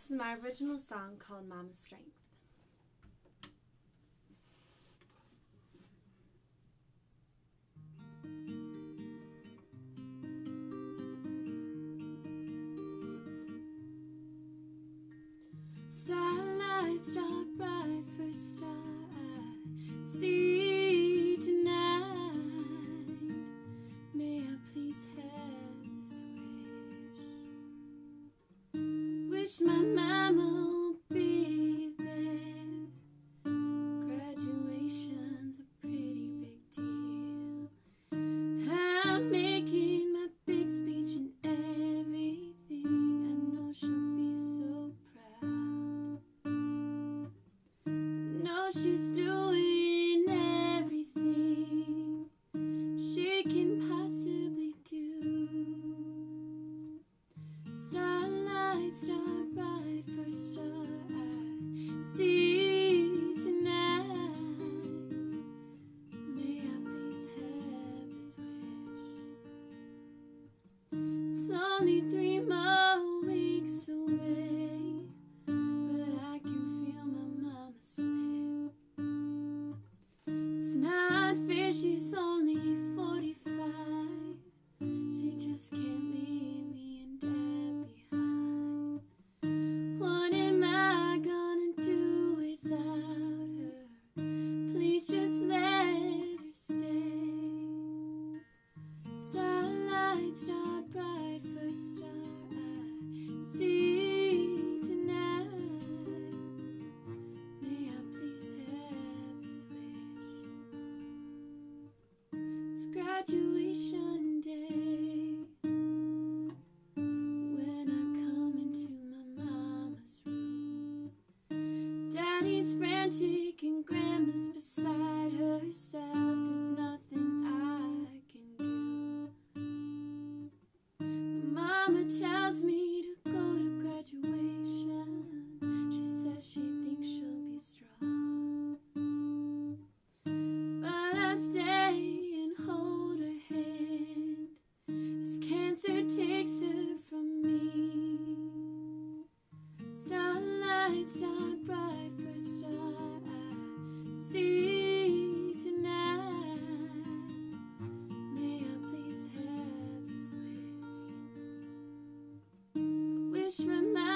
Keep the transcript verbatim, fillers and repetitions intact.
This is my original song called Mama's Strength. Starlight, star bright, first star I see tonight. May I please have this wish? Wish my mama will be there. Graduation's a pretty big deal. I'm making my big speech and everything. I know she'll be so proud. I know she's doing everything she can possibly do. Starlight, star bright, first star I see tonight. May I please have this wish? It's only three more weeks away, but I can feel my mama slip. It's not fair, she's only forty-five. She just can't leave me and Dad behind. What am I gonna do without her? Please just let her stay. Starlight, star bright, first star I see tonight. May I please have this wish? It's graduation day. When I come into my mama's room, Daddy's frantic and Grandma's beside herself. There's nothing I can do. Mama tells me to go to graduation. She says she thinks she'll be strong, but I stay and hold her hand as cancer takes her from me. Starlight, star bright, first star I see tonight. May I please have this wish? I wish my